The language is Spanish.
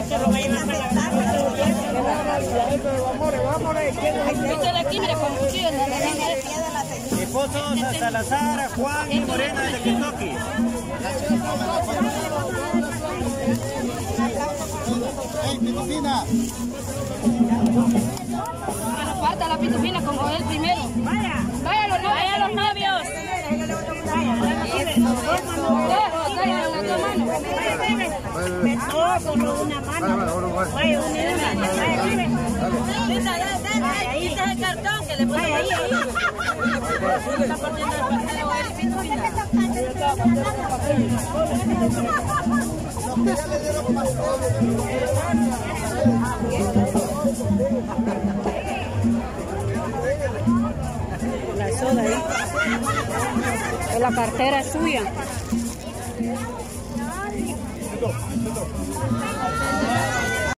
se lo va a llevar para la casa. Esto de aquí, mira, con cuchillo. Esposos a Salazar, Juan y Morena de Kentucky. Pitufina. Que nos falta la pitufina como él primero. Vaya los novios. Vaya los novios. Solo una mano. Vaya, Ahí está el cartón que le pone ahí. Está partiendo el pastel o el pitufina. la soda ahí. La cartera es suya.